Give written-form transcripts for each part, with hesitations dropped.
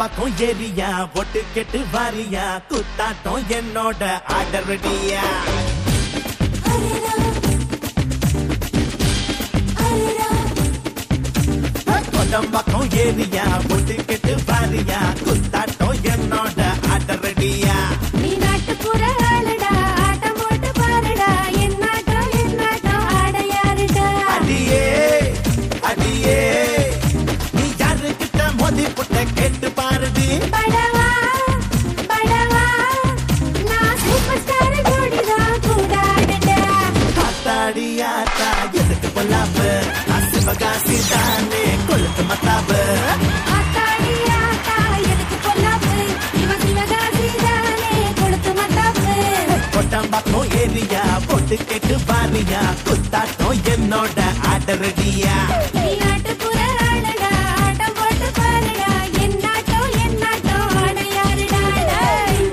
கொட்டம்பாக்கம் area ஒட்டு கெட்டு வாரியா குத்தாட்டம் என்னோட ஆடரடியா கொட்டம்பாக்கம் ஏரியா ஒட்டு கெட்டு வாரியா குத்தாட்டம் என்னோட ஆடரடியா நீ நாட்டுப்புற ஆளுடா ஆட்டம் போட்டு பாருடா என்னாட்டம் ஆட யாருடா அடியே அடியே நீ யாருக்கிட்ட மோதி புட்ட கேட்டு பாருடி படவா படவா நான் சூப்பர் ஸ்டார் ஜோடிதான் கூடாடடா ஆத்தாடியாத்தா எதுக்கு பொல்லாப்பு அசிவகாசி தானே கொழுத்து மத்தாப்பு ஆத்தாடி ஆத்தா எதுக்கு பொல்லாப்பு இவன் சிவகாசி தானே கொளுத்து மத்தாப்பு கொட்டம்பாக்கம் ஏரியா பொட்டு கேட்டு பாரியா குத்தாட்டம் என்னோட ஆடரடியா நீ நாட்டுப்புற ஆளுடா ஆட்டம் போட்டு பாருடா என்னாட்டம் ஆட யாருடா டேய்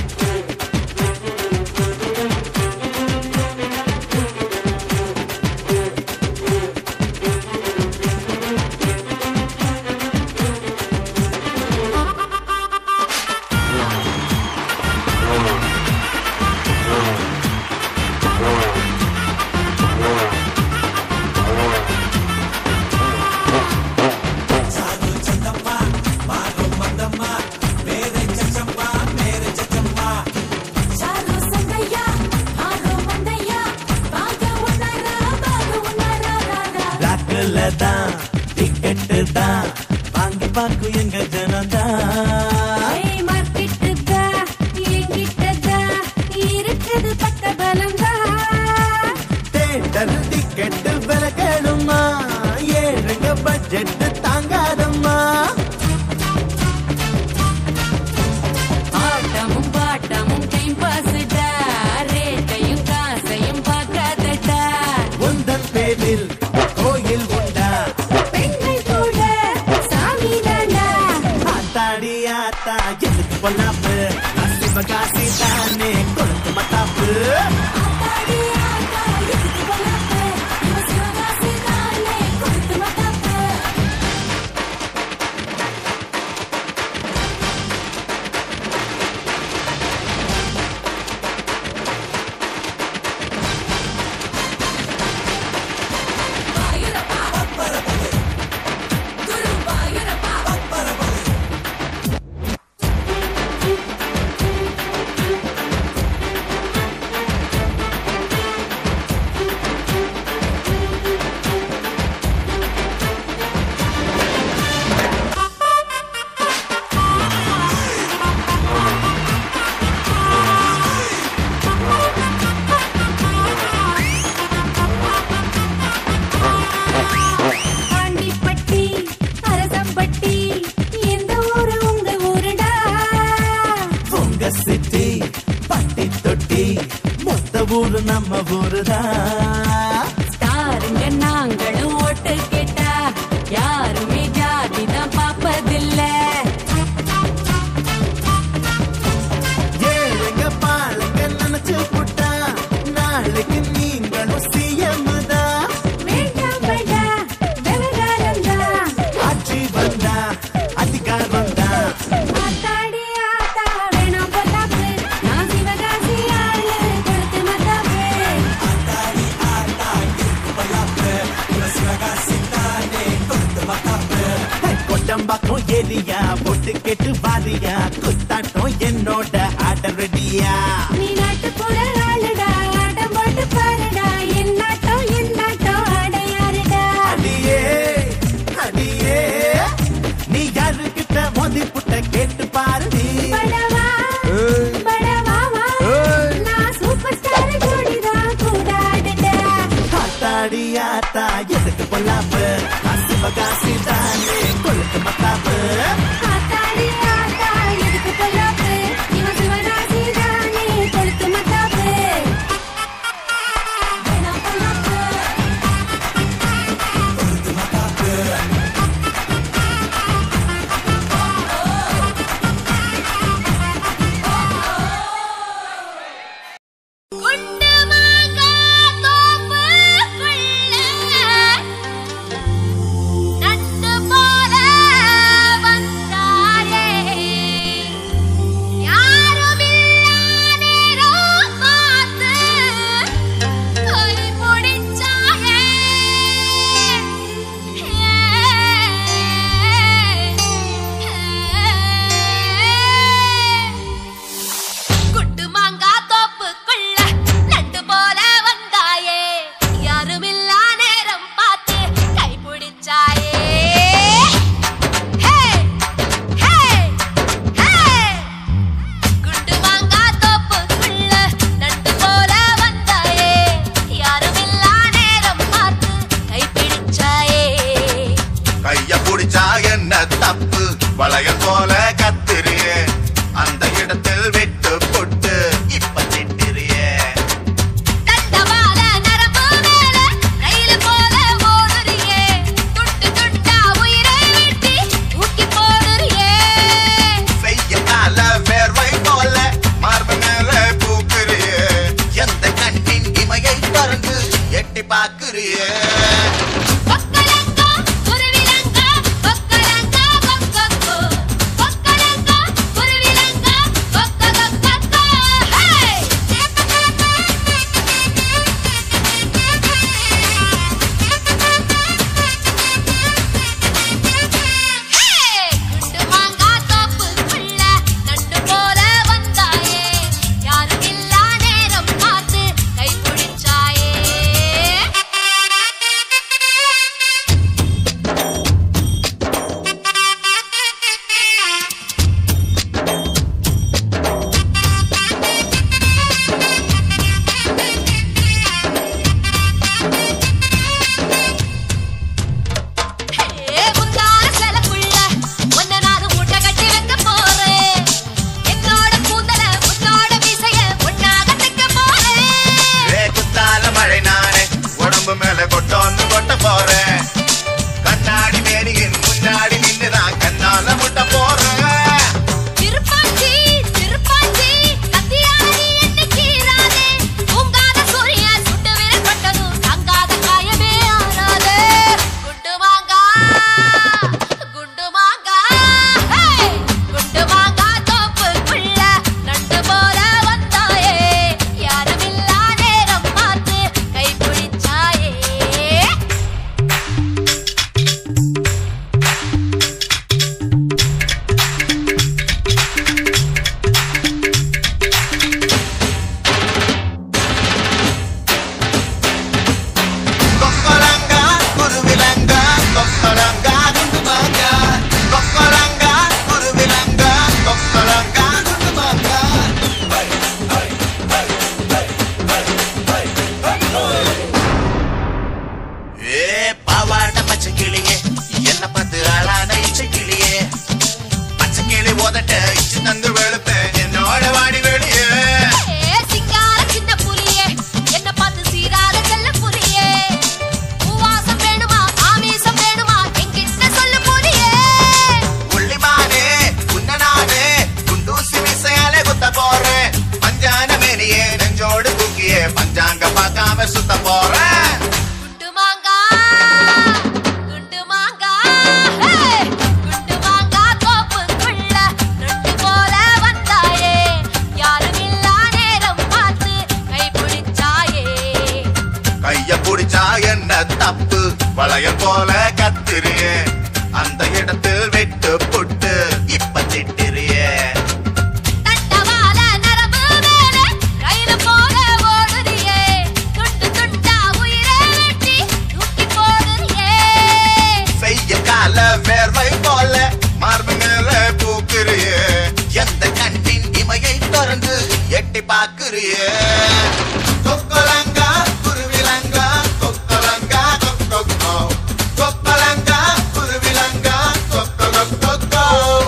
சாரு சந்தையா ஆரோ மந்தையா பாக உன்னாரா ராரா ராக்குல தான் டிக்கெட்டு தான் வாங்கி பார்க்கும் எங்க ஜனதான் ஏய் மார்க்கெட்டுதா என்கிட்டதா இருக்குது பக்க பலந்தா தேட்டர் டிக்கெட்டு விலை கேளுமா ஏழுங்க பட்ஜெட் தாங்காதம்மா ஆட்டமும் பாட்டமும் டைம் பாஸ்டா ரேட்டையும் காசையும் பார்க்காதடா உந்தன் பேரில் கோயில் உண்டா பெண்கள் கூட சாமி தாண்டா ஆத்தாடி ஆத்தா எதுக்கு பொல்லாப்பு அசிவகாசி தானே கொழுத்து மத்தாப்பு ஆத்தாடி ஆத்தா எதுக்கு பொல்லாப்பு இவன் சிவகாசி தானே கொளுத்து மத்தாப்பு ஆண்டிப்பட்டி அரசம்பட்டி எந்த ஊரு உங்க ஊருடா உங்க சிட்டி பட்டி தொட்டி மொத்த ஊரு நம்ம ஊருதான் ஸ்டாருங்க நாங்களும் ஓட்டு கேட்டா யாருமே ஜாதி தான் பாப்பதில்ல ஏழுங்க பாலுங்க நினைச்சு புட்டா நாளைக்கு நீங்களும் சிஎம் தான் வேண்டாம் படா விவகாரம்தா ஆட்சி வந்தா அதிகாரம் தான் ஆத்தாடி ஆத்தா வேணாம் பொல்லாப்பு நான் சிவகாசி ஆளு கொடுத்து மத்தாப்பு கொட்டம்பாக்கம் ஏரியா பொட்டு கேட்டு வாரியா குத்தாட்டம் என்னோட ஆடரடியா நீ நாட்டுப்புற ஆளுடா ஆட்டம் போட்டு பாருடா என்னாட்டம் ஆட யாருடா அடியே அடியே நீ யாருக்கிட்ட மோதி புட்ட கேட்டு பாருடி படவா படவாவா நான் சூப்பர் ஸ்டார் ஜோடிதான் கூடாடடா ஆத்தாடி ஆத்தா எதுக்கு பொல்லாப்பு அசிவகாசி தானே கொழுத்து மத்தாப்பு ஆத்தாடி ஆத்தா எதுக்கு பொல்லாப்பு இவன் சிவகாசி தானே கொளுத்து பார்க்காம சுத்த போறேன். குண்டு மாங்கா குண்டு மாங்கா குண்டு மாங்கா தோப்புக்குள்ள ரெண்டு போல வந்தாயே யாரும் இல்லா நேரம் பார்த்து கை பிடிச்சாயே. கைய புடிச்சா என்ன தப்பு வளையல் போல கத்திரியே அந்த இடத்தில் வெட்டு புட்டு இப்ப திட்டிரியே. தட்டவால நரம்பு மேல ரயில போல ஓடுறியே துண்டு துண்டா உயிரை வெட்டி தூக்கி போடுறியே. செய்ய கால வேர்வை போல மார்பு மேல பூக்குறியே எந்த கண்ணின் இமையை திறந்து எட்டி பாக்குறியே. கொக்கலங்கா குருவிலங்கா கொக்கலங்கா கொக்கோ கொக்கலங்கா குருவிலங்கா கொக்கோ கொக்கோ.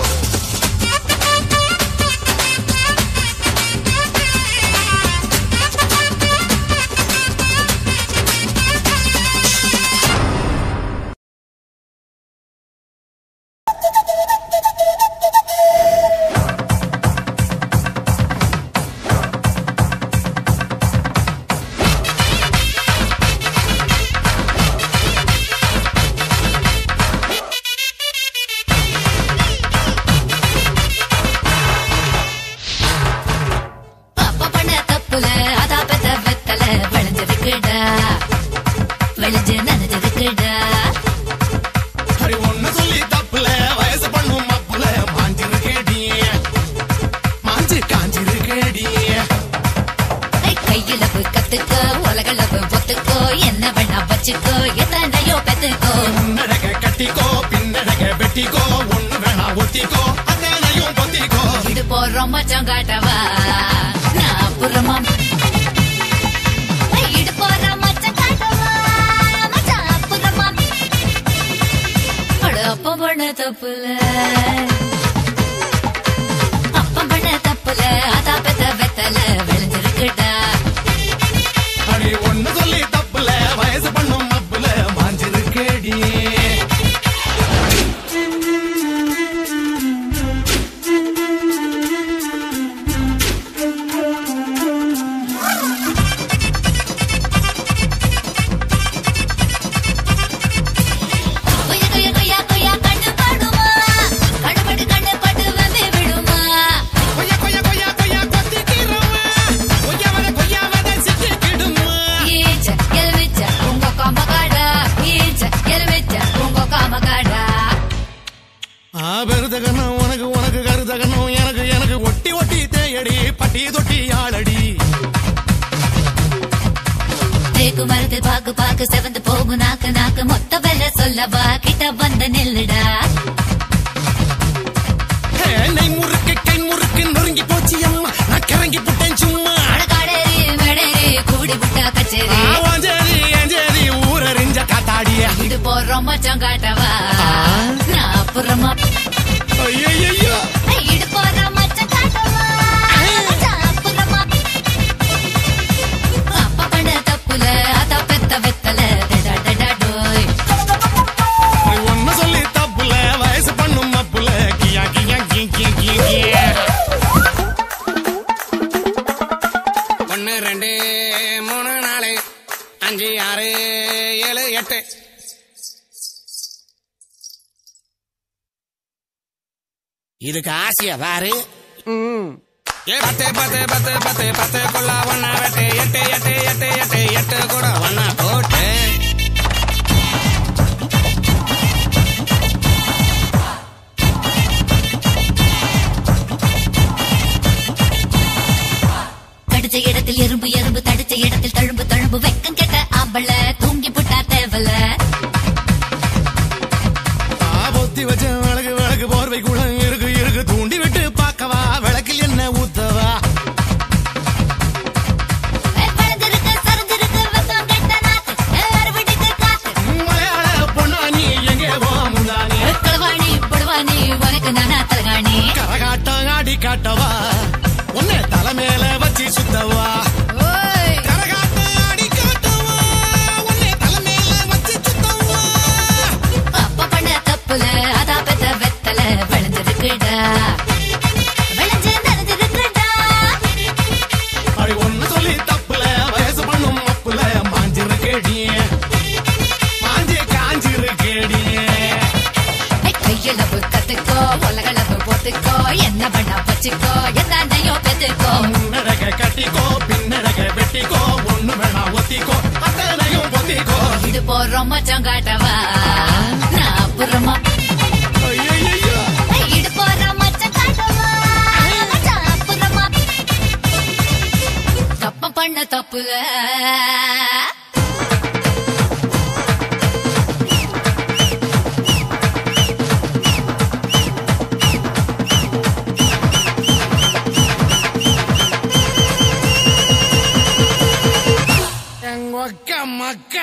அப்பா பண்ண தப்புல அதா பெத்த வெத்தல விளைஞ்சிருக்குடா விளைஞ்சு நனைஞ்சிருக்குடா. சரி ஒண்ணு சொல்லி தப்புல வயசு பண்ணும் அப்புல மாஞ்சிருக்கேடி மாஞ்சு காஞ்சிருக்கேடி. கையிலவு கத்துக்கோ உலகளவு ஒத்துக்கோ என்ன வேணா வச்சுக்கோ எத்தனையோ பெத்துக்கோ. முன்னடக கட்டிக்கோ பின்னடக வெட்டிக்கோ ஒண்ணு வேணா ஒத்திக்கோ அத்தனையும் பொத்திக்கோ. இது போறோம் மச்சம் காட்டவா நான் புறமா இடு போறோம் மச்சம் காட்டவா மச்சான் புறமா. அட அப்பா பண்ண தப்புல அப்பா பண்ண தப்புல அதா பெத்த வெத்தல விளைஞ்சிருக்குடா. அடி ஒண்ணு சொல்லி தப்புல வயசு பண்ணும் அப்புல மாஞ்சிருக்கேடி. கொய்யா கொய்யா கொய்யா கொய்யா கண்ணு பாடுமா கண்ணு பட்டு வந்து விடுமா. கொய்யா கொய்யா கொய்யா கொய்யா கொத்திக்கிறோமா கொய்யா வர சிக்கிடுமா. ஈச்ச எலுமிச்ச உங்க காமகாடா ஈச்ச எலுமிச்ச உங்க காமகாடா. பெருதகனும் உனக்கு உனக்கு கருதகனும் எனக்கு எனக்கு ஒட்டி ஒட்டி தேயடி பட்டி தொட்டி ஆளடி. தேக்கு மரத்து பாக்கு பாக்கு செவந்து போகும் நாக்கு நாக்கு மொத்த வேலை சொல்லவா கிட்ட வந்து நில்லுடா. நெய் முறுக்கு கை முறுக்கு நொறுங்கி போச்சு அம்மா நான் கிறங்கி புட்டேன் சும்மா. அடகாடேரி மெடேரி கூடி விட்டா கச்சேரி அஞ்சேரி அஞ்சேரி ஊரறிஞ்ச காத்தாடிய. இது போறோம் மச்சம் காட்டவா நான் அப்புறமா ஐயையோ இடு போறோம் மச்சம் காட்டவா மச்சான் அப்புறமா. அப்பா பண்ண தப்புல அதா பெத்த வெத்தல டடா டடா டோய். ஒன்னு சொல்லி தப்புல வயசு பண்ணும் அப்புல கியா கியா கி கி கி கியா. 1 2 3 4 5 6 7 8 இதுக்கு ஆசையா பாரு. பத்து பத்து பத்து பத்து பத்து கொள்ள ஒன்னா வெட்டு எட்டு எட்டு எட்டு எட்டு எட்டு கூட ஒன்னா போட்டு. கடிச்ச இடத்தில் எறும்பு எறும்பு தடிச்ச இடத்தில் தழும்பு தழும்பு வெக்கம் கெட்ட ஆம்பள தூங்கி புட்டா தேவல. பொத்தி வச்ச விளக்கு விளக்கு போர்வை கூட இருக்கு இருக்கு தூண்டி விட்டு பார்க்கவா விளக்கில் என்ன ஊத்தவா. பழந்திருக்கு சரிஞ்சிருக்கு வெக்கம் கெட்ட நாக்கு அறுவடைக்கு காத்து. மலையாள பொண்ணா நீ எங்கே போமுதானே. களவாணி படுவாணி உனக்கு நானா தலகாணி. கரகாட்டம் ஆடி காட்டவா உன்னை தலை மேல வச்சு சுத்தவா. கரகாட்டம் ஆடி காட்டவா உன்னை தலை மேல வச்சு சுத்தவா. அப்பா பண்ண தப்புல அதா பெத்த வெத்தல விளைஞ்சிருக்குடா விளைஞ்சு நனைஞ்சிருக்குடா. அடி ஒன்னு சொல்லி தப்புல வயசு பண்ணும் அப்புல அத்தனையும் பெத்துக்கோ. முன்னடக கட்டிக்கோ பின்னடக வெட்டிக்கோ ஒண்ணு வேணா ஒத்திக்கோ அத்தனையும் பொத்திக்கோ. இது போறோம் மச்சம் காட்டவா நான் அப்புறமா. ஐயையோ இது போறோம் மச்சம் காட்டவா மச்சான் அப்புறமா. தப்ப பண்ண தப்புல எங்கொக்க மக்கா.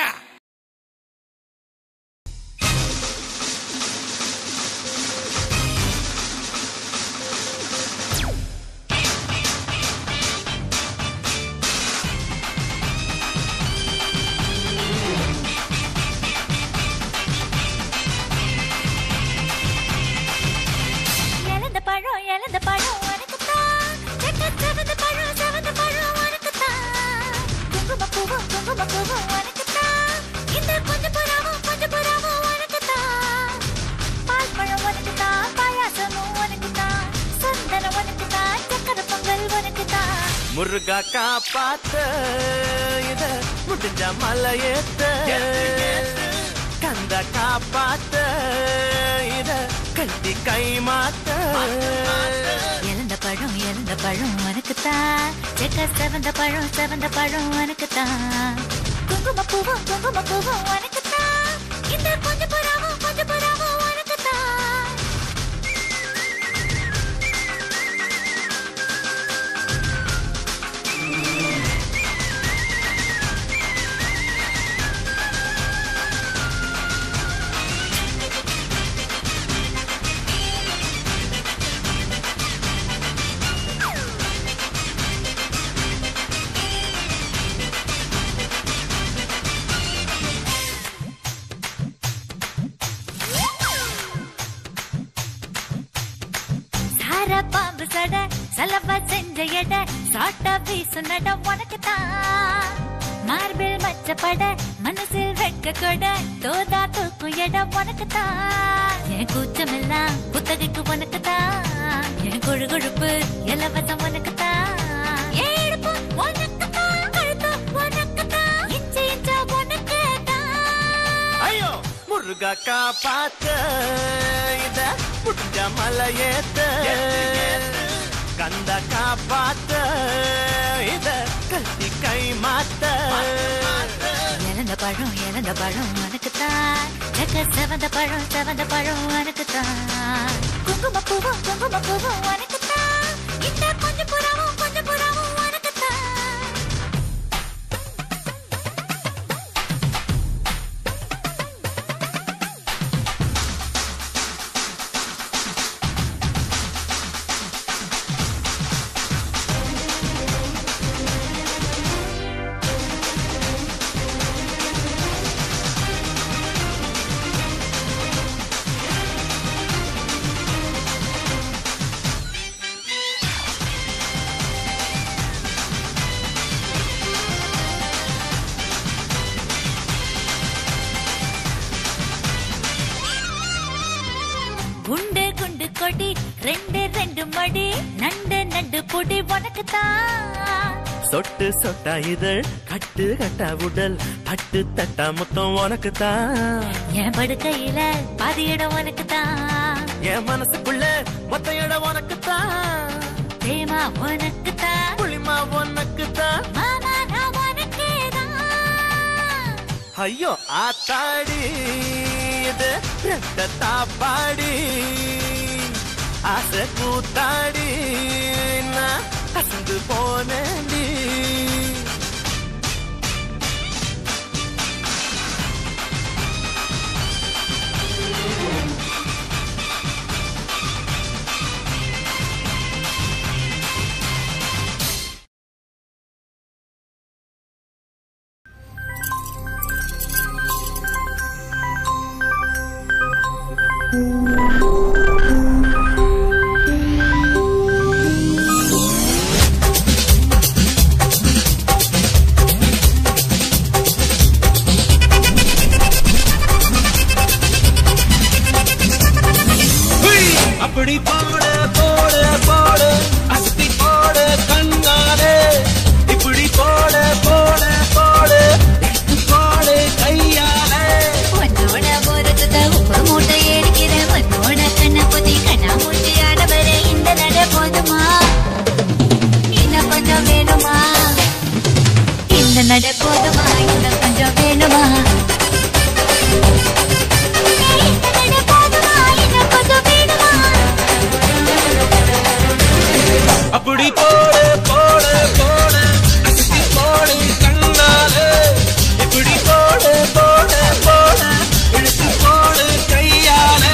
இழந்த பழம் உனக்குத்தான். செவந்த பழம் உனக்குத்தான். குங்குமப்பூவும் உனக்குத்தான். இந்த கொஞ்சம் புறாவும் உனக்குத்தான். பால் பழம் உனக்குத்தான். பாயாசமும் உனக்குத்தான். சந்தனம் உனக்குத்தான். சக்கரை பொங்கல் உனக்குத்தான். முருகா காப்பாத்த இத முடிஞ்ச மலையேத்த கந்த காப்பாத்த இத கட்டி கை மாத்த. இழந்த பழம் உனக்குத்தான். செவந்த பழம் உனக்குத்தான். குங்குமப்பூவும் உனக்குத்தான். இந்த கொஞ்சம் புறாவும் உனக்குத்தான். பாம்பு சட சலவ செஞ்ச எட சாட்டா வீசு நட உனக்குத்தான். மார்பில் மச்சப்பட மனசில் வெட்க கொட தோதா தூக்கும் எட உனக்குத்தான். என் கூச்சமெல்லாம் புத்தகைக்கு உனக்குத்தான். என் கொழுகொழுப்பு இலவசம் உனக்குத்தான். ஏழுப்பு உனக்குத்தான். கழுத்து உனக்குத்தான். இச்ச உனக்குத்தான். ஐயோ முருகா காப்பாத்த இத முடிஞ்ச மலையேத்த கந்த காப்பாத்த இத கட்டி கை மாத்த. இழந்த பழம் உனக்குத்தான். செவந்த பழம் உனக்குத்தான். குங்குமப்பூவும் உனக்குத்தான். இந்த கொஞ்சம் புறாவும் உனக்குத்தான். குண்டு கொடி ரெண்டு மடி நண்டு பொடி உனக்குத்தான். சொட்டு சொட்டா இதழ் கட்டு கட்டா உடல் பட்டு தட்டா மொத்தம் உனக்குத்தான். என் படுக்கையில பாதி இடம் உனக்குத்தான். என் மனசுக்குள்ள மொத்த இடம் உனக்குத்தான். தேமா உனக்குத்தான். புளிமா உனக்குத்தான். மாமா நான் உனக்கேதான். ஐயோ ஆத்தாடி இது ரெட்ட தாப்பாடி ஆசை கூத்தாடி நான் அசந்து போனேன்டி. நட போதுமா இன்னும் கொஞ்சம் வேணுமா அப்படி போடு போடு போடு அசத்தி போடு கண்ணாலே இப்படி போடு போடு போடு இழுத்து போடு கையாலே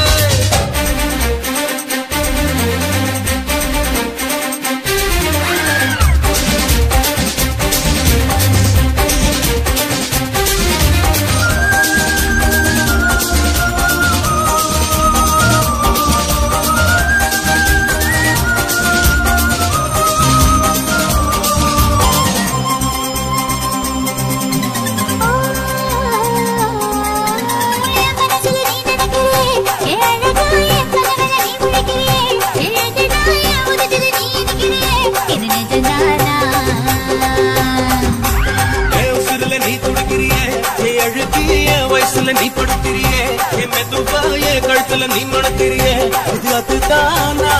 நீ படுத்திரியே என் மெதுவாய கழுத்துல நீ மணத்திரியே இது அதுதானா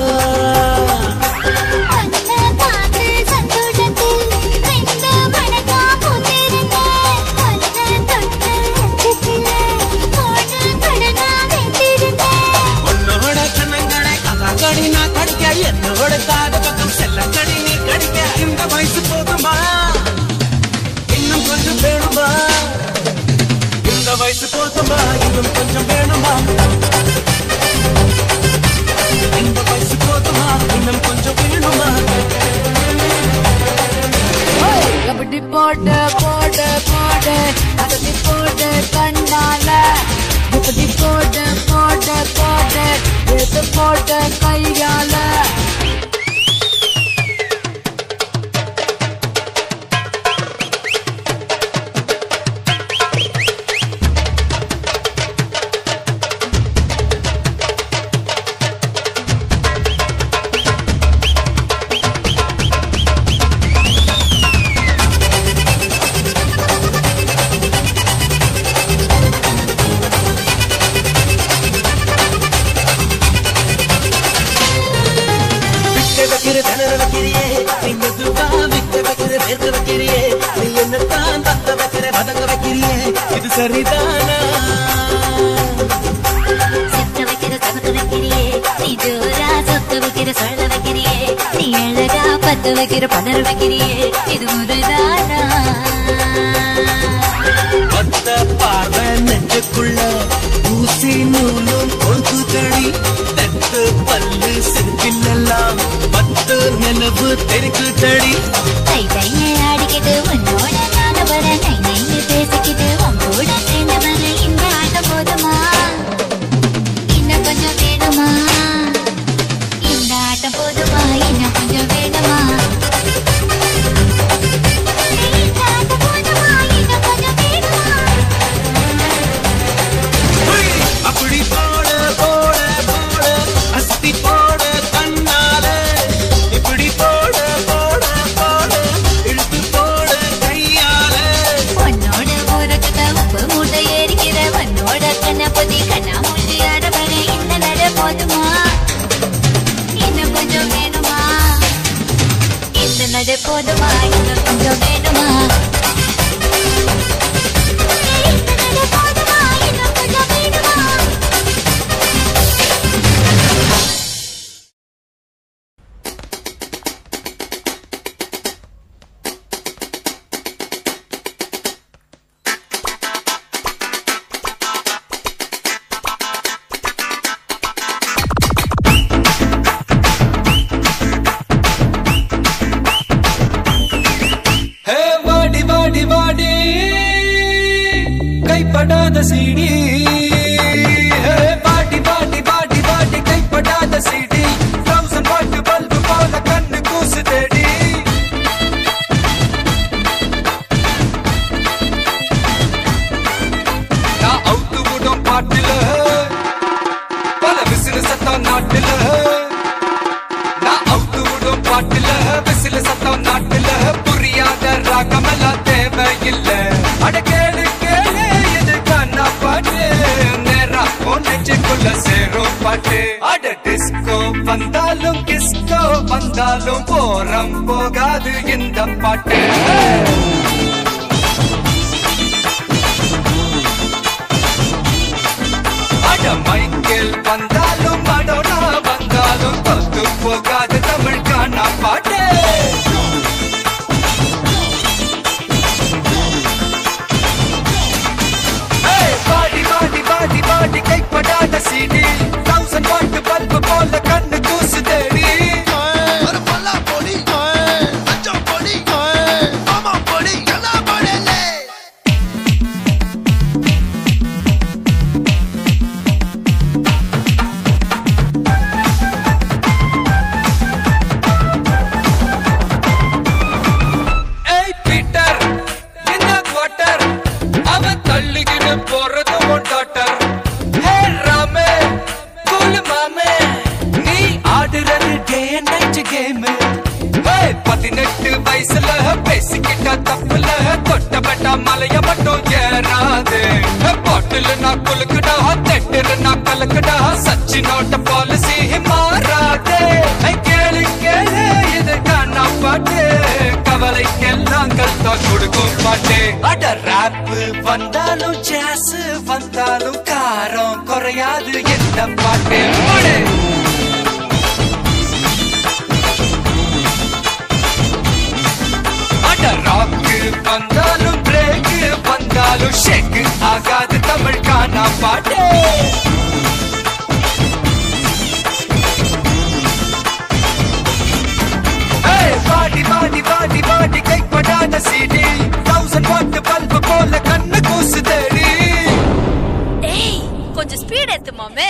உன்னோட கண்ணங்களை கதாக்கடி நான் கடிக்க என்னோட காத பக்கம் செல்லக்கடி நீ கடிக்க இந்த வயசு போதுமா இன்னும் கொஞ்சம் வேணுமா இந்த வயசு போதுமா இன்னும் கொஞ்சம் வேணுமா இந்த வயசு போதுமா இன்னும் கொஞ்சம் வேணுமா அப்படி போட்டு போட்டு போட்டு அப்படி போட்டு கண்ணால இப்படி போட்டு போட்டு போட்டு எடுத்து போட்டு கையால இது சரிதானா சித்த வைக்கிற சமத்த வைக்கிறியே நீ ஜோரா சொத்த வைக்கிற சொல்ல வைக்கிறியே நீ அழகா பத்த வைக்கிற பதற வைக்கிறியே இது முருதானா பத்த பார்வை நெஞ்சுக்குள்ள ஊசி நூலும் கொழுக்குதடி தெத்து பல்லு செருப்பிலெல்லாம் பத்து நிலவு தெருக்குதடி கை கையை ஆடிக்கிட்டு உன்னோட நான வர நை நைன்னு பேசிக்கிட்டு உங்கூட சேர்ந்து வர இந்த ஆட்டம் போதுமா இன்னும் கொஞ்சம் வேணுமா இந்த ஆட்டம் போதுமா இன்னும் கொஞ்சம் வேணுமா இந்த ஆட்டம் போதுமா இன்னும் கொஞ்சம் வேணுமா அப்படி போடு போடு போடு அஸ்தி போடு கண்ணாலே இப்படி போடு போடு போடு இழுத்து போடு கையாலே உன்னோட ஊரக்கட்ட உப்பு மூட்டை ஏறிக்கிற உன்னோட கண்ணப்பதி கண்ணா மூழ்கி ஆடவர இந்த நட போதுமா இன்னும் கொஞ்சம் வேணுமா இந்த நட போதுமா இன்னும் கொஞ்சம் வேணுமா இந்த நட போதுமா இன்னும் கொஞ்சம் வேணுமா கைப்படாத சீடி பாட்டி பாட்டி பாட்டி பாட்டி கைப்படாத சீடி 1000 வாட் பல்பு போல கண்ணு கூசு தேடி நான் அவுத்து விடும் பாட்டுல பல விசிறு சத்தம் நாட்டுல நான் அவுத்து விடும் பாட்டுல விசிறு சத்தம் நாட்டுல புரியாத ராகமெல்லாம் தேவையில்லை அட கேளு கேளு இது கண்ணா பாட்டு நேரா நெஞ்சுக்குள்ள சேரும் பாட்டு அட டிஸ்கோ வந்தாலும் கிஸ்கோ வந்தாலும் போரம் போகாது இந்த பாட்டு அட மைக்கேல் வந்தாலும் மடோனா வந்தாலும் தொத்து போகாத தமிழ் கானா பாட்டு பாடி பாடி பாடி பாடி கைப்படாத சீடி 1000 வாட் பல்பு போல கண்ணு கூசு தேடி மலைய மட்டும் ஏறாது பாட்டில் நான் குலுக்குடா தெட்டில் நான் கலக்குடா சச்சி நோட்ட பாலிசி மாறாது கேளு கேளு இது காணா பாட்டு கவலைக்கெல்லாம் கல்தா கொடுக்கும் பாட்டு அட ராப் வந்தாலும் ஜாஸ் வந்தாலும் காரம் குறையாது எந்த பாட்டு அட ராக்கு வந்தாலும் பிரேக் வந்தாலும் ஷேக் ஆகாது தமிழ் கானா பாட்டு பாடி பாடி பாடி பாடி கைப்படாத சீடி 1000 வாட் பல்பு போல கண்ணு கூசு தேடி கொஞ்சம் ஸ்பீட் ஏத்து மாமே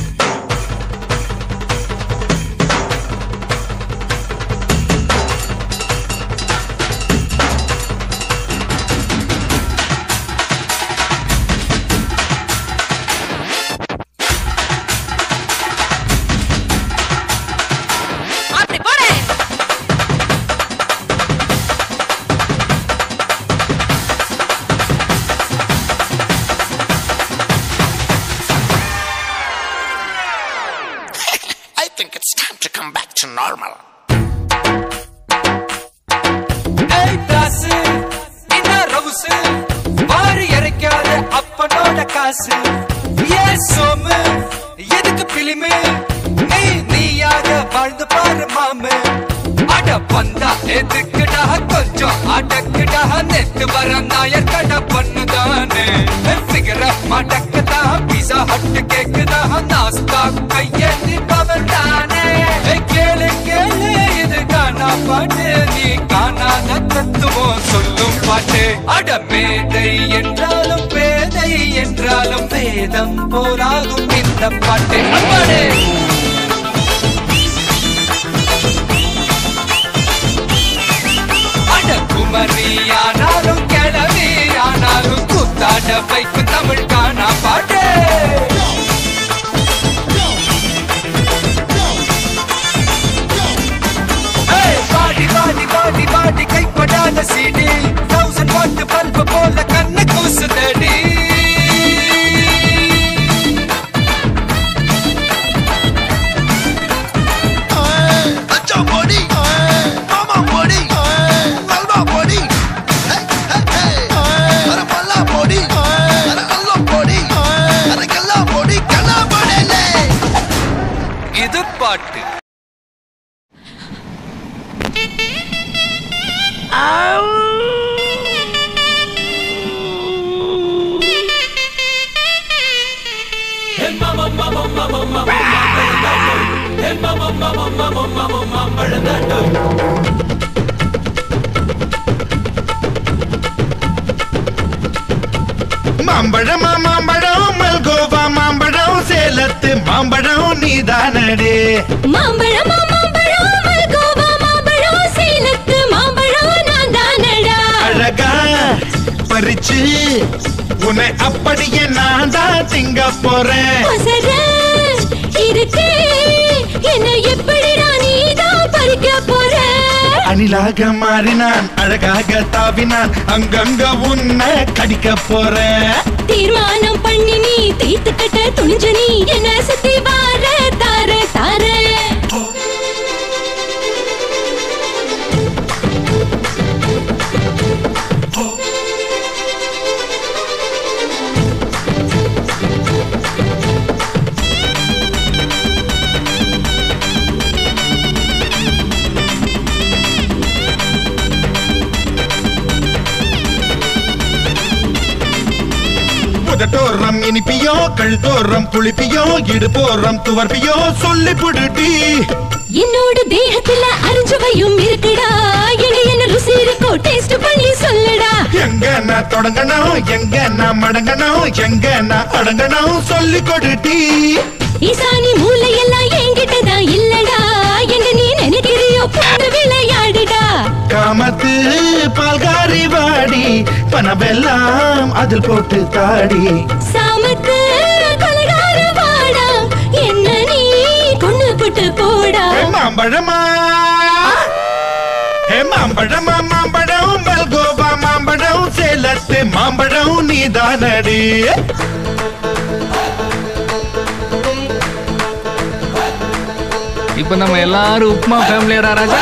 எதுக்கு பிலிமே நீ நீயாக வாழ்ந்து பாரு மாமே அட வந்தா எதுக்குடா கொஞ்சம் அடக்குடா நெத்து வர நாயர் கடை பண்ணுதானே சிகர மடக்குதா பீஸா ஹட் கேக்குதா நாஸ்தா கையேந்தி பவர்தானே கேளு கேளு இது காணா பாட்டு நீ காணாத தத்துவம் சொல்லும் பாட்டு அட மேதை என்றாலும் பேதை என்றாலும் வேதம் போராகும் இந்த பாட்டு அம்மாடே அட குமரி ஆனாலும் கிழவி ஆனாலும் குத்தாட வைப்பு தமிழ் காணா பாட்டு பாடி பாடி பாடி பாடி கைப்படாத சீடி 1000 வாட் பல்பு போல கண்ணு கூசு தேடி இது பாட்டு மாம்பழம் மாம்பழம் மல்கோவா மாம்பழம் சேலத்து மாம்பழம் நீதானடே மாம்பழம் மாம்பழம் மல்கோவா மாம்பழம் சேலத்து மாம்பழம் நான் தானடா அழகா பறிச்சு உன்னை அப்படியே நான் தான் திங்க போறேன் இருக்கு என்ன எப்படிடா நீதான் பறிக்க போற அணிலாக மாறினான் அழகாக தாவினான் அங்கங்க உன்னை கடிக்க போறேன் தீர்மானம் பண்ணி நீ தீர்த்துக்கிட்ட துணிஞ்சு நீ என்ன சுத்தி வார தார தார உதட்டோரம் இனிப்பியோ கழுத்தோரம் புளிப்பியோ இடுப்போரம் துவர்ப்பியோ சொல்லி புடுட்டி என்னோட தேகத்துல அரிஞ்சவையும் இருக்குடா என்ன ருசி இருக்கோ டேஸ்ட் பண்ணி சொல்லடா எங்க நான் தொடங்கணும் எங்க நான் மடங்கணும் எங்க நான் அடங்கணும் சொல்லி கொடுட்டி ஈசானி மூளையெல்லாம் என்கிட்டதான் இல்லடா என்ன நீ நினைக்கிறியோ போட்டு விளையாடுடா காமத்து பால்காரி வாடி பணமெல்லாம் அதில் போட்டு தாடி சாமத்து கொலகார வாடா என்ன நீ கொண்டு போட்டு போடா மாம்பழமா மாம்பழமா மாம்பழம் மல்கோவா மாம்பழம் சேலத்து மாம்பழம் நீதானடி இப்ப நம்ம எல்லாரும் உப்மா ஃபேமிலியடா ராஜா.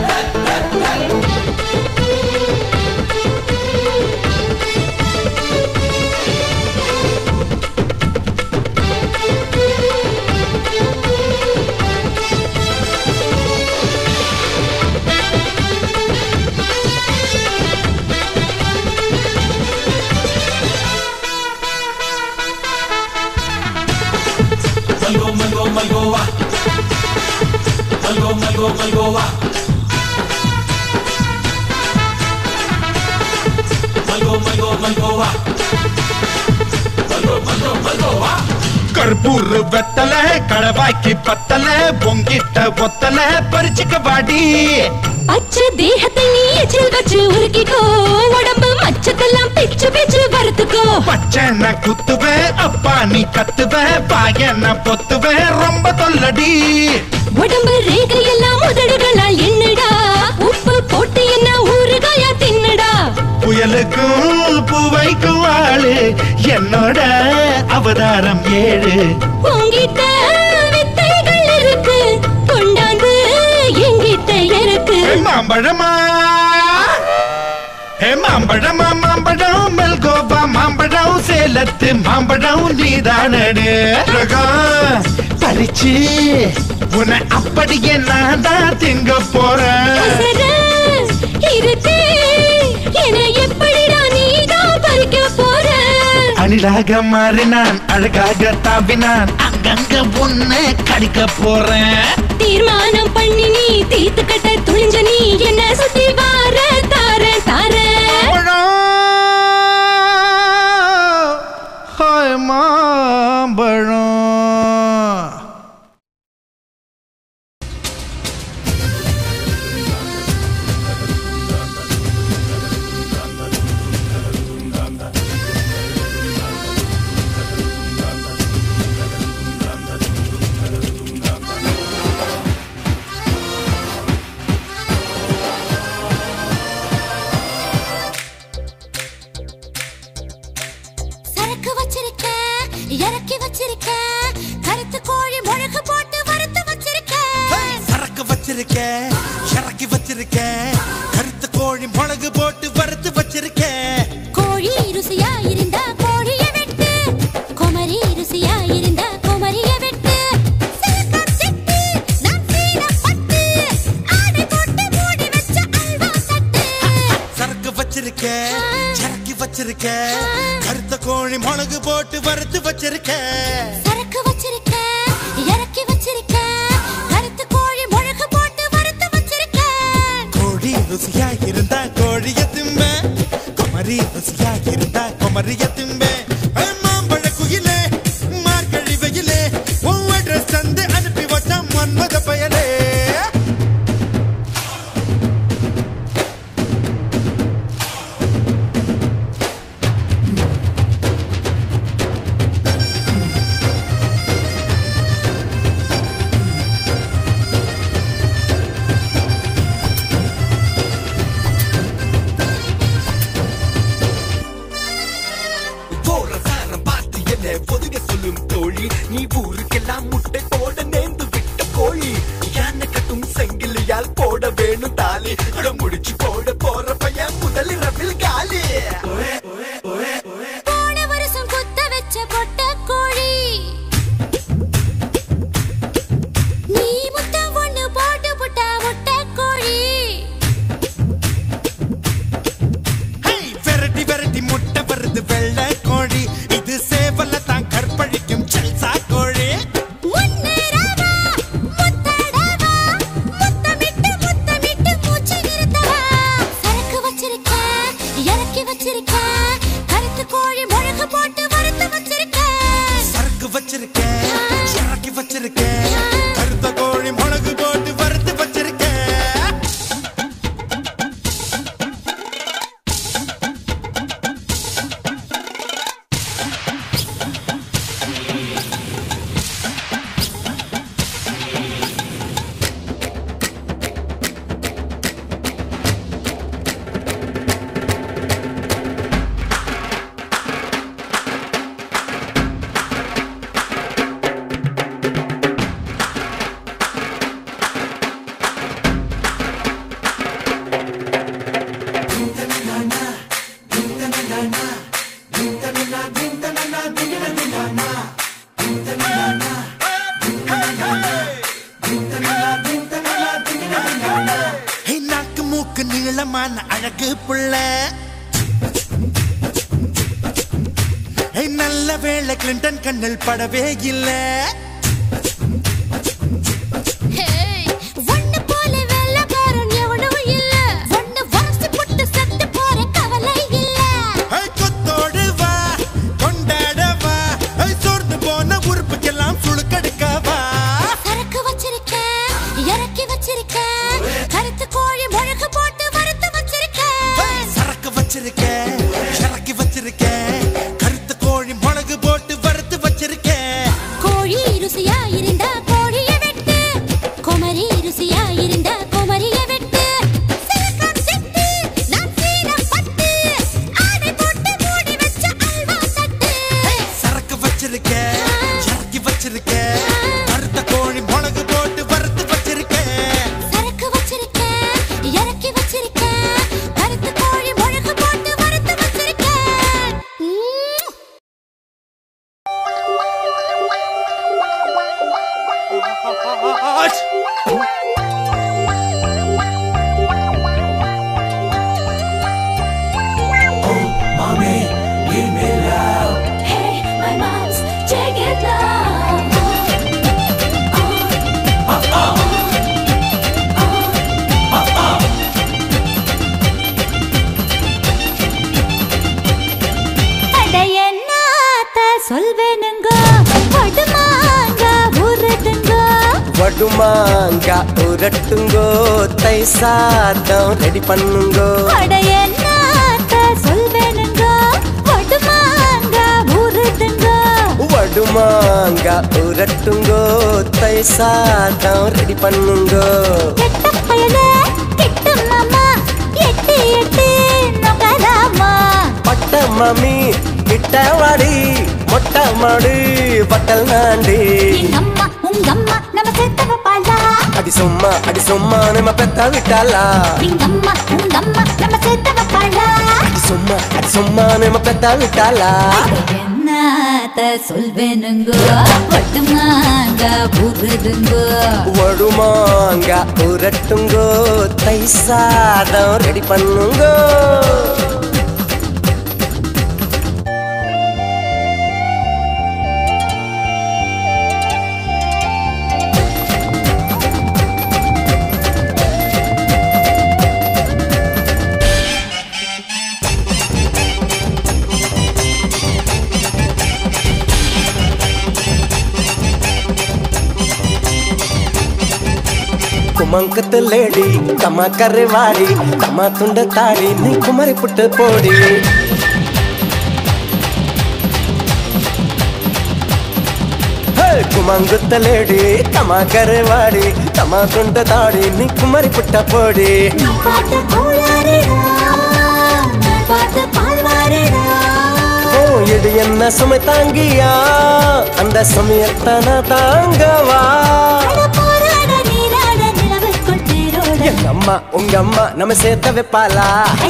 கற்பூர் வெத்தல கடவாய்க்கு பத்தல பொங்கிட்ட ஒத்தல பறிச்சுக்க வாடி பச்சை தேகத்தை நீ எச்சில் வச்சு உருக்கிக்கோ உடம்பு மச்சத்தெல்லாம் பிச்சு பிச்சு வறுத்துக்கோ பச்சை நான் குத்துவேன் அப்பா நீ கத்துவேன் பாய நான் பொத்துவேன் ரொம்ப தொல்லடி உடம்பு ரேகையெல்லாம் உதடுகளால் என்னடா உப்பு போட்டு என்ன ஊறுகாயா தின்னடா புயலுக்கும் பூவைக்கும் ஆளு என்னோட அவதாரம் 7 உங்கிட்ட வித்தைகள் இருக்கு கொண்டாந்து எங்கிட்ட இருக்கு மாம்பழமா மாம்பழமா மாம்பழம் மெல்கோவா மாம்பழம் சேலத்து மாம்பழம் நீதானடு பறிச்சு உன்னை அப்படியே நான் தான் திங்க போறேன் இருக்கு என எப்படிடா நீதான் பறிக்க போற அணிலாக மாறினான் அழகாக தாவினான் அங்கங்க ஒண்ணு கடிக்க போறேன் தீர்மானம் பண்ணி நீ தீத்து கட்ட துணிஞ்ச நீ என்ன சுத்தி வார தார தார மாம்பழம் இறக்கி வச்சிருக்க கருத்து கோழி முழக்கு போட்டு வறுத்து வச்சிருக்க சரக்கு வச்சிருக்க இறக்கி வச்சிருக்க கருத்து கோழி மிளகு போட்டு வறுத்து வச்சிருக்க கோழி ருசியா இருந்தா கோழிய வெட்டு குமரி ருசியா இருந்தா குமரிய வெட்டு சரக்கு வச்சிருக்க இறக்கி வச்சிருக்க கருத்த கோழி மிளகு போட்டு வறுத்து வச்சிருக்க சரக்கு வச்சிருக்க இறக்கி வச்சிருக்க கருத்து கோழி முழக்கு போட்டு வறுத்து வச்சிருக்க கோழி ருசியா இருந்தா கோழிய திம்ப குமரி ருசியா இருந்தா குமரிய திம்ப மாம்பழ குயிலே மார்கழி வெயிலே ஒவ்வொரு சந்து அனுப்பி வச்சா மன்மத பயலே நீளமான அழகு புள்ள நல்ல வேளை கிளின்டன் கண்ணில் படவே இல்லை வடுமாங்கா உரட்டுங்கோ தை சாதம் ரெடி பண்ணுங்கோ வடுமாங்கா உரட்டுங்கோ தை சாதம் ரெடி பண்ணுங்கோ பட்ட மாமி கிட்ட வாடி மொட்டை மாடி பட்டல் நாண்டி அடி சும்மா நம்ம பெத்த விட்டாலா அடி சும்மா நம்ம பெத்த விட்டாலா என்னத்த சொல்வேனுங்கோ வடுமாங்கா உரட்டுங்கோ தை சாதம் ரெடி பண்ணுங்கோ குமங்கத்து லேடி தமா கரைவாடி தமா துண்ட தாடி நீ குமரி புட்டு போடி குமங்குத்த லேடி தமா கரைவாடி தமா துண்ட தாடி நீ குமரி புட்ட போடி இது என்ன சுமை தாங்கியா அந்த சுமையத்தான தாங்கவா எங்க அம்மா உங்க அம்மா நம்ம சேர்த்த வைப்பாளா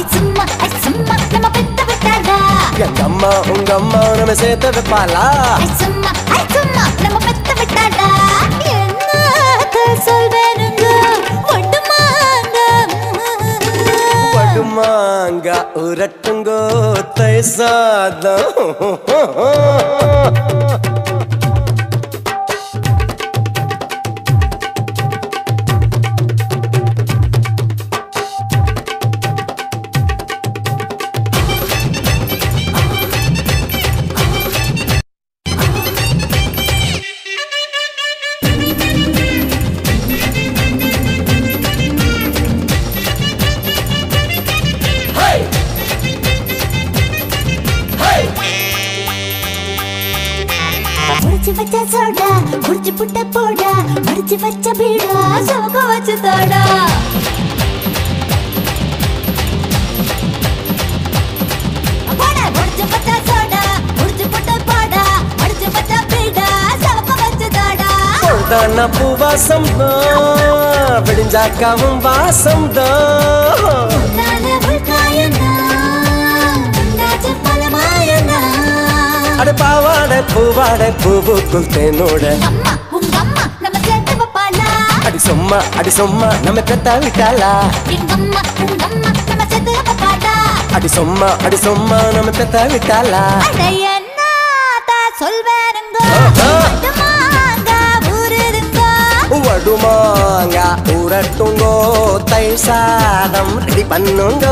எங்க அம்மா உங்க அம்மா நம்ம சேர்த்த வைப்பாளா வடுமாங்கா உரட்டுங்கோ தை சாதம் வச்ச சோடா முடிச்சு புட்ட போடா மடிச்சு வச்ச பீடா சோக வச்சு தோடா போடா முடிச்சு வச்ச சோடா முடிச்சு புட்ட போடா மடிச்சு வச்ச பீடா சோக வச்சு தோடா பொழுதான பூவாசம் தான் விடிஞ்சாக்காவும் வாசம் தான் நானே உள்காயனா நாச்ச பலமாயனா அட பாவாடை பூவாடை பூவுக்குள் தேனோட உங்க அம்மா நம்ம சேர்த்து வைப்பாளா அடி சும்மா நம்ம பெத்த விட்டாளா எங்க அம்மா உங்க அம்மா அடி சும்மா நம்ம பெத்த விட்டாளா என்னத்தா சொல்வேனுங்க ஊருதுங்க வடுமாங்க ஊரட்டுங்கோ தை சாதம் ரெடி பண்ணுங்க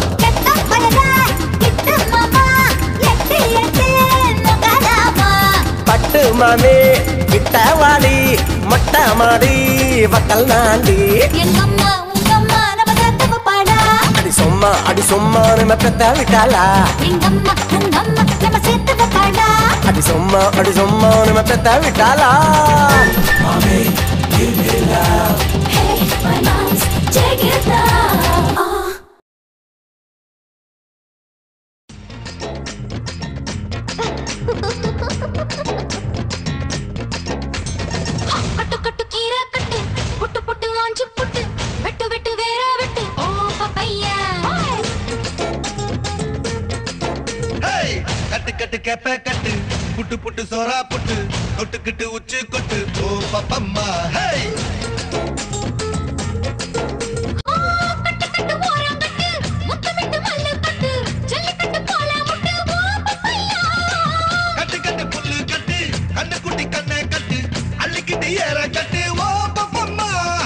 பட்டு மாமே கிட்ட வாடி மொட்டை மாடி வக்கல் நாண்டி அடி சும்மா நம்ம பெத்த விட்டாளா அடி சும்மா நம்ம பெத்த விட்டாளா கட்டு கேப்ப கட்டு புட்டு புட்டு சோரா புட்டு தொட்டுக்கிட்டு உச்சி கொட்டு ஓ பப்பம்மா ஹே கட்டு கட்டு புல்லு கட்டு கண்ணு குட்டி கண்ணை கட்டு அள்ளிக்கிட்டு ஏற கட்டு ஓ பப்பம்மா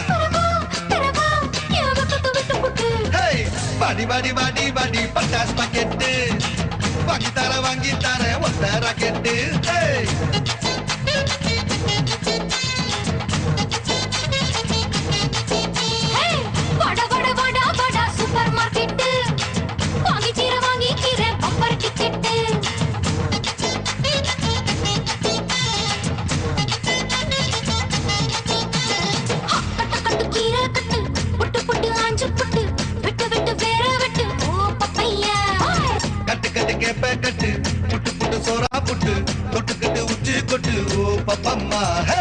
ஹே பாடி பாடி பாடி பாடி பட்டாஸ் பாக்கெட்டு வாங்கி தர ஒத்த ராக்கெட்டு சூப்பர் மார்க்கெட் வாங்கி கீர பம்பர் டிக்கெட் கட்டு கீரை கட்டு புட்டு புட்டு ஆஞ்சு புட்டு விட்டு விட்டு வேற விட்டு ஓ பப்பையா கட்டு கட்டு கேப்ப கட்டு புட்டு புட்டு சோரா புட்டு தொட்டுக்கிட்டு உச்சி கொட்டு ஓ பப்பம்மா ஹே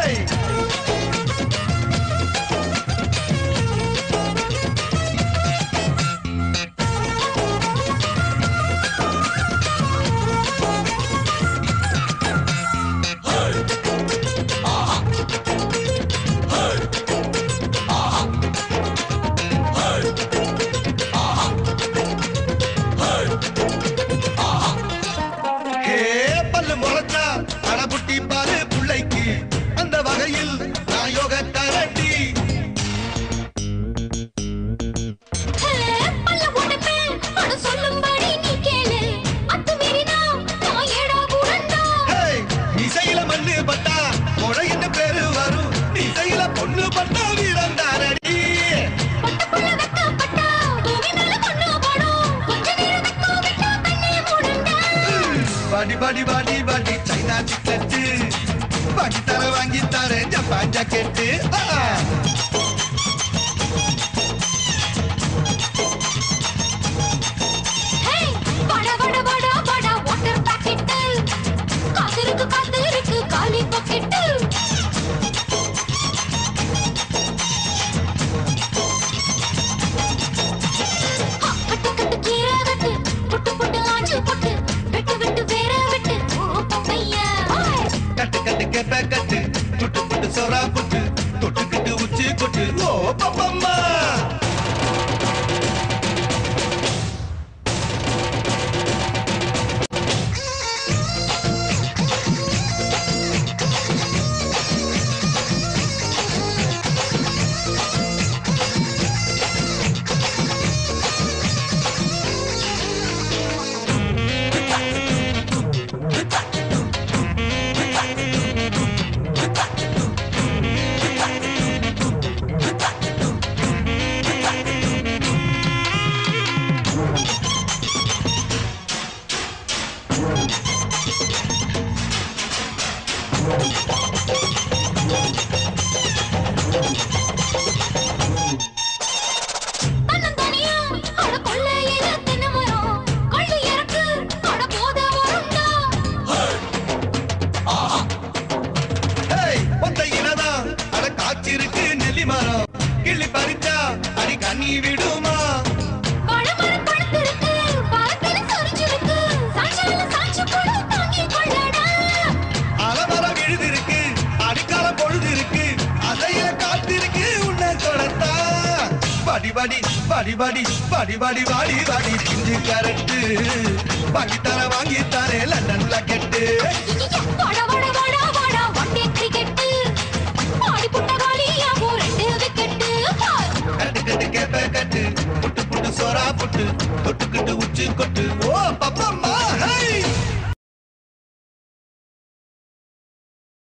பாடி பாடி பாடி சைனா சிக்கெட்டு வாங்கி தர ஜப்பான் ஜாக்கெட்டு காத்திருக்கு காலி பாக்கெட்டு கட்டு கட்டு கீரை கட்டு புட்டு புட்டு ஆஞ்சு புட்டு விட்டு விட்டு வேற விட்டு ஓ பப்பையா கட்டு கட்டு கேப்ப கட்டு புட்டு புட்டு சோரா புட்டு தொட்டுக்கிட்டு உச்சி கொட்டு வாடி வாடி வாடி வாடி வாடி வாடி பிஞ்சு கரட்டு வாங்கி தர வாங்கி தரே லண்டன்ல கெட்டு வாடா வாடா வாடா வாடா ஒன் டே கிரிக்கெட் ஆடி புட்ட காலியாகோ ரெண்டு விக்கெட் கட்டு கட்டு கேப்ப கட்டு புட்டு புட்டு சோரா புட்டு தொட்டு கிட்டு உச்சி கொட்டு ஓ பப்பா